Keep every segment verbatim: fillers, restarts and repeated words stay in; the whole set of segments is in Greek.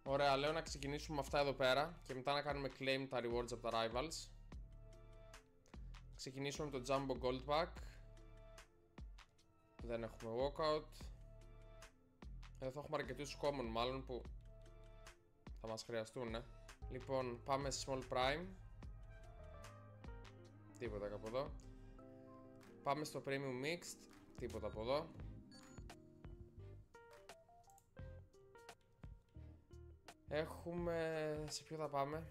Ωραία, λέω να ξεκινήσουμε με αυτά εδώ πέρα και μετά να κάνουμε claim τα rewards από τα rivals. Ξεκινήσουμε με το Jumbo Gold Pack. Δεν έχουμε walkout. Εδώ θα έχουμε αρκετούς common μάλλον που θα μας χρειαστούν. ε. Λοιπόν, πάμε σε Small Prime. Τίποτα από εδώ. Πάμε στο Premium Mixed. Τίποτα από εδώ. Έχουμε... σε ποιο θα πάμε?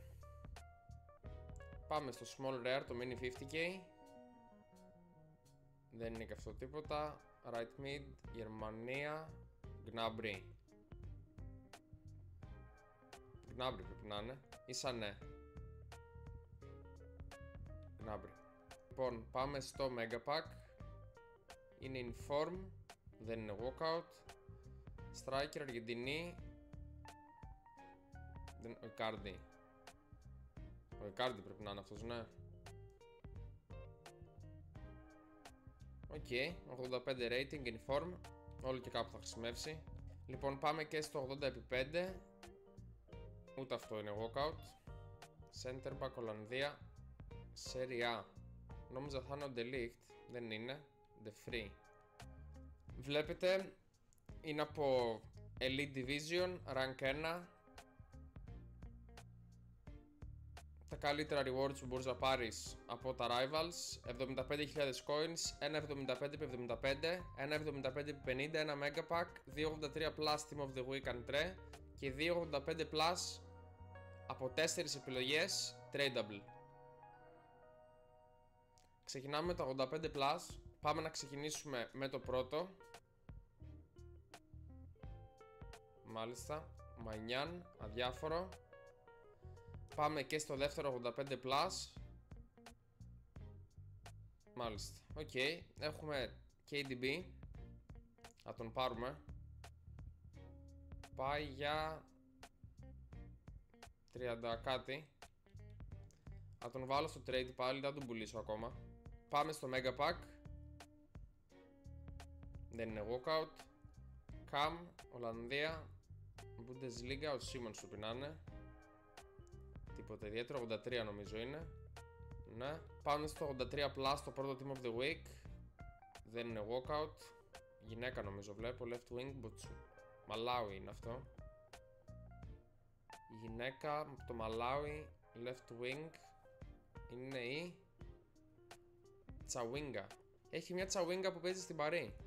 Πάμε στο Small Rare, το Mini πενήντα κέι. Δεν είναι και αυτό τίποτα. Right Mid, Γερμανία, Gnabry. Gnabry πρέπει να είναι. Ή σαν ναι. Gnabry. Λοιπόν, πάμε στο Mega Pack. Είναι Inform. Δεν είναι Walkout. Striker, Αργεντινή. Δεν... Ο Icardi. Ο Icardi πρέπει να είναι αυτός, ναι. Οκ, okay, ογδόντα πέντε rating, Inform. Όλο και κάπου θα χρησιμεύσει. Λοιπόν, πάμε και στο ογδόντα επί πέντε. Ούτε αυτό είναι walkout. Center back, Ολλανδία. Serie A. Νόμιζα θα είναι ο Delict. Δεν είναι. The Free. Βλέπετε, είναι από Elite Division, Rank ένα. Τα καλύτερα rewards που μπορείς να πάρεις από τα rivals: εβδομήντα πέντε χιλιάδες coins, ένα εβδομήντα πέντε επί εβδομήντα πέντε, ένα εβδομήντα πέντε επί πενήντα, ένα mega pack, δύο ογδόντα τρία plus team of the week Antre και δύο ογδόντα πέντε plus από τέσσερις επιλογές tradable. Ξεκινάμε με το ογδόντα πέντε plus. Πάμε να ξεκινήσουμε με το πρώτο. Μάλιστα, Μανιάν, αδιάφορο. Πάμε και στο δεύτερο ογδόντα πέντε plus. Μάλιστα, οκ, okay. Έχουμε κέι ντι μπι. Θα τον πάρουμε. Πάει για τριάντα κάτι. Θα τον βάλω στο trade πάλι, δεν τον πουλήσω ακόμα. Πάμε στο Mega Pack. Δεν είναι walkout. Cam, Ολλανδία, Bundesliga, ο Σίμονς σου πεινάνε. Τίποτα ιδιαίτερο, ογδόντα τρία νομίζω είναι. Ναι. Πάμε στο ογδόντα τρία plus, το πρώτο team of the week. Δεν είναι walkout. Γυναίκα νομίζω βλέπω, left wing, Μποτσου. Μαλάουι είναι αυτό. Η γυναίκα από το Μαλάουι, left wing, είναι η Τσαουίνγκα. Έχει μια Τσαουίνγκα που παίζει στην Παρί.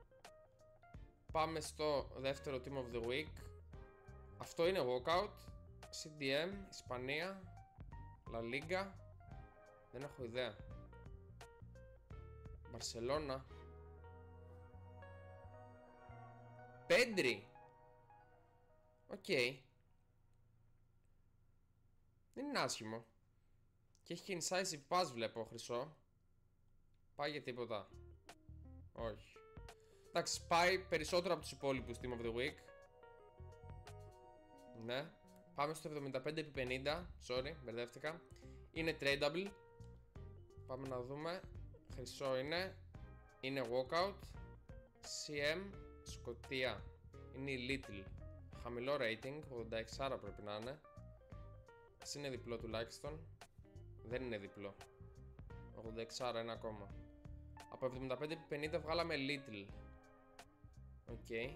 Πάμε στο δεύτερο team of the week. Αυτό είναι walkout. σι ντι εμ, Ισπανία, La Liga. Δεν έχω ιδέα. Μπαρσελώνα. Πέντρι. Οκ. Okay. Δεν είναι άσχημο. Και έχει και incisive pass βλέπω χρυσό. Πάει για τίποτα? Όχι. Εντάξει, πάει περισσότερο από τους υπόλοιπους team of the week. Ναι. Πάμε στο εβδομήντα πέντε επί πενήντα. Sorry, μπερδεύτηκα. Είναι tradable. Πάμε να δούμε. Χρυσό είναι. Είναι walkout. σι εμ, Σκωτία. Είναι η Little. Χαμηλό rating, ογδόντα έξι πρέπει να είναι. Ας είναι διπλό τουλάχιστον. Δεν είναι διπλό. ογδόντα έξι είναι ακόμα. Από εβδομήντα πέντε επί πενήντα βγάλαμε Little. Οκ. Okay.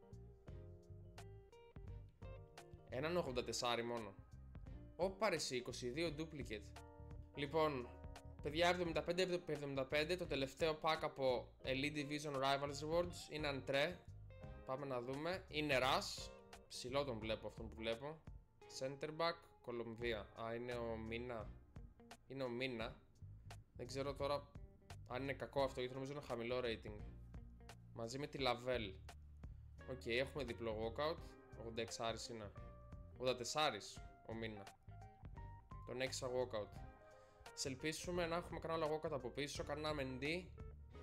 Έναν ογδόντα τέσσερα μόνο. Ωπα ρε εσύ, είκοσι δύο duplicate. Λοιπόν, παιδιά, εβδομήντα πέντε επί εβδομήντα πέντε. Το τελευταίο pack από Elite Division Rivals Rewards είναι Antre. Πάμε να δούμε. Είναι Rush. Ψηλό τον βλέπω, αυτόν που βλέπω. Center back, Κολομβία. Α, είναι ο Μίνα. Είναι ο Μίνα. Δεν ξέρω τώρα αν είναι κακό αυτό, γιατί νομίζω είναι χαμηλό rating. Μαζί με τη Lavelle. Οκ, okay, έχουμε διπλό walkout. ογδόντα έξι είναι. ογδόντα τέσσερα ο Μίνα. Τον έξι walkout. Σε ελπίσουμε να έχουμε κανένα walkout από πίσω. Κανένα Μεντί.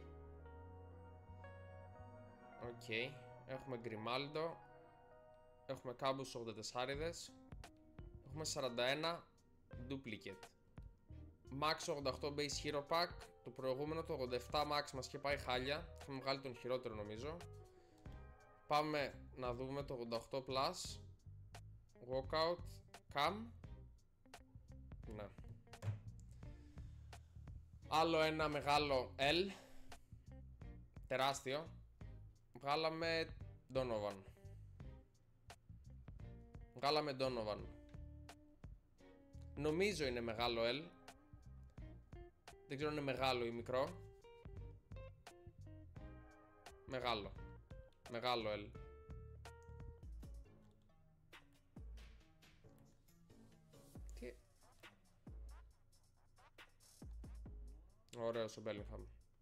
Οκ, okay. Έχουμε Γκριμάλντο. Έχουμε κάμπους ογδόντα τέσσερα. Έχουμε σαράντα ένα duplicate. Max ογδόντα οκτώ base hero pack. Το προηγούμενο, το ογδόντα επτά max, μας είχε πάει χάλια. Έχουμε βγάλει τον χειρότερο νομίζω. Πάμε να δούμε το ογδόντα οκτώ plus. Walkout. Cam. Ναι. Άλλο ένα μεγάλο L. Τεράστιο. Βγάλαμε Donovan. Βγάλαμε Donovan. Νομίζω είναι μεγάλο L. Δεν ξέρω αν είναι μεγάλο ή μικρό. Μεγάλο. Μεγάλο L. Τι... Ωραίος ο Bellingham.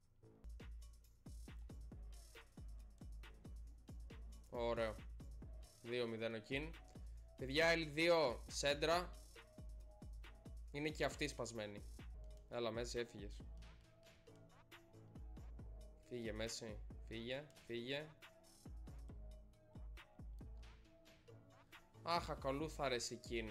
Ωραίο. δύο μηδέν ο Κιν. Παιδιά, ελ δύο σέντρα. Είναι και αυτή σπασμένη. Έλα Μέση, έφυγες. Φύγε Μέση. Φύγε, φύγε. Αχ, ακολούθα ρε Σικίν.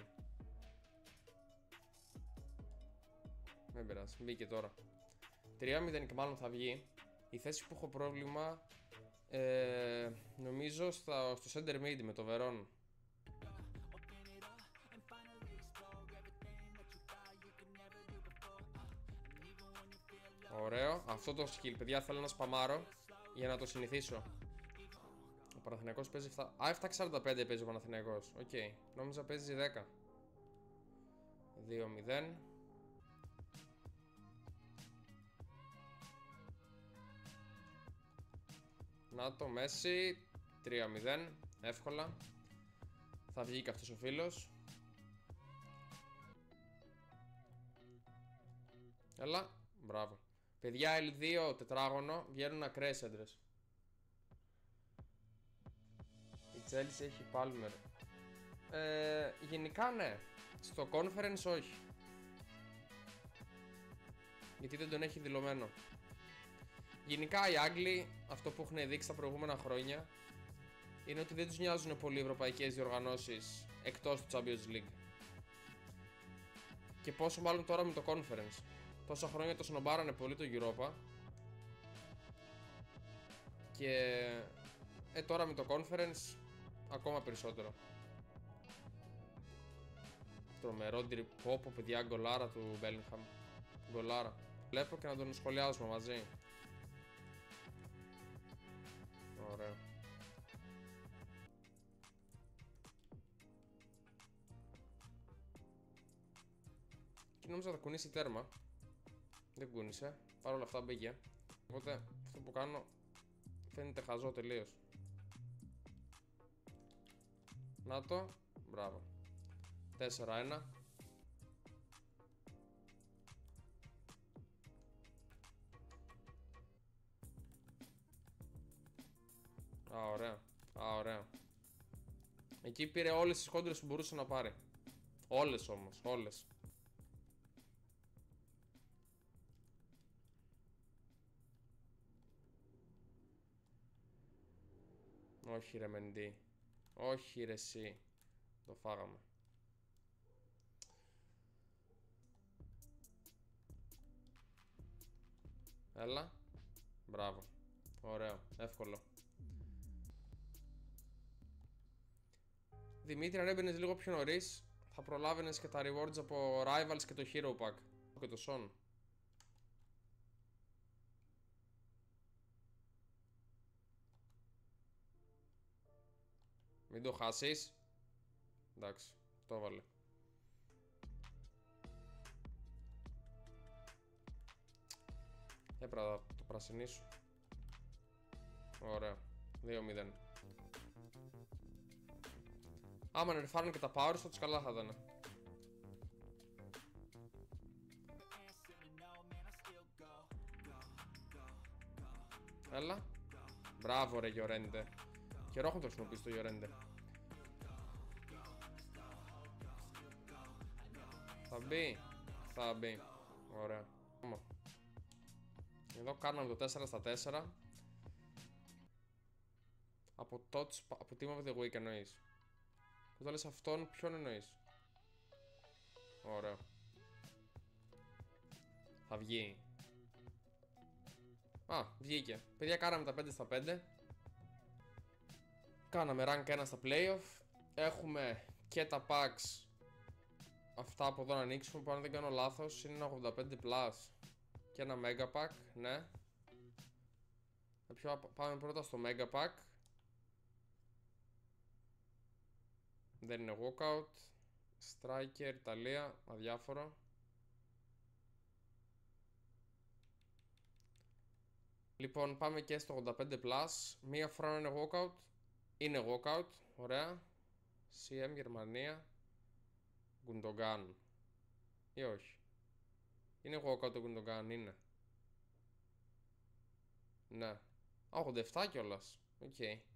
Δεν πειράζει, μπήκε τώρα. τρία μηδέν και μάλλον θα βγει. Η θέση που έχω πρόβλημα ε, νομίζω στα, στο center mid με το Βερόν. Ωραίο, αυτό το skill παιδιά θέλω να σπαμάρω για να το συνηθίσω. Ο Παναθηναϊκός παίζει επτά. Α, επτά σαράντα πέντε παίζει ο Παναθηναϊκός. Οκ, okay. Νόμιζα παίζει δέκα. δύο μηδέν. Να το Μέση. τρία μηδέν. Εύκολα. Θα βγει και αυτός ο φίλος. Έλα. Μπράβο. Παιδιά, ελ δύο τετράγωνο βγαίνουν ακραίες έντρες. Η Chelsea έχει Palmer. Ε, γενικά ναι. Στο conference όχι. Γιατί δεν τον έχει δηλωμένο. Γενικά οι Άγγλοι, αυτό που έχουν δείξει τα προηγούμενα χρόνια, είναι ότι δεν τους νοιάζουν πολύ οι ευρωπαϊκές διοργανώσεις εκτός του Champions League. Και πόσο μάλλον τώρα με το conference. Τόσα χρόνια το σνομπάρανε πολύ το Europa. Και ε, τώρα με το conference ακόμα περισσότερο. Τρομερό τριπόπο παιδιά, γκολάρα του Bellingham. Γκολάρα. Βλέπω και να τον σχολιάσουμε μαζί. Ωραίο. Και νόμιζα θα κουνήσει τέρμα. Δεν κούνησε. Παρ' όλα αυτά μπήκε. Οπότε αυτό που κάνω φαίνεται χαζό τελείως. Να το. Μπράβο. τέσσερα ένα. Α, ωραία. Α, ωραία. Εκεί πήρε όλες τις κόντρες που μπορούσε να πάρει. Όλες όμως, όλες. Όχι ρε Μεντί. Όχι ρε εσύ. Το φάγαμε. Έλα. Μπράβο. Ωραίο. Εύκολο. Δημήτρη, αν έμπαινες λίγο πιο νωρίς, θα προλάβαινες και τα rewards από Rivals και το Hero Pack. Και το Son. Μην το χάσεις. Εντάξει, το έβαλε. Έπρεπε να το πρασινίσω. Ωραία. δύο μηδέν. Άμα νερφάρουν και τα powers, τους καλά θα ήταν. Έλα. Μπράβο ρε Γιορέντε. Καιρό έχουν το χρησιμοποιήσει το Γιορέντε. Θα μπει. Θα μπει. Ωραία. Εδώ κάναμε το τέσσερα στα τέσσερα. Από tots, από Team of the Week εννοείς. Όταν λες αυτόν, ποιον εννοείς? Ωραίο. Θα βγει. Α, βγήκε. Παιδιά, κάναμε τα πέντε στα πέντε. Κάναμε rank ένα στα playoff. Έχουμε και τα packs. Αυτά από εδώ να ανοίξουμε που αν δεν κάνω λάθος είναι ένα ογδόντα πέντε plus και ένα mega pack, ναι. Πάμε πρώτα στο mega pack. Δεν είναι walkout. Striker, Ιταλία, αδιάφορο. Λοιπόν, πάμε και στο ογδόντα πέντε plus. Μία φορά να είναι walkout. Είναι walkout, ωραία. σι εμ Γερμανία. Gundogan. Ή όχι? Είναι walkout το Gundogan, είναι. Ναι. ογδόντα επτά κιόλας. Οκ. Okay.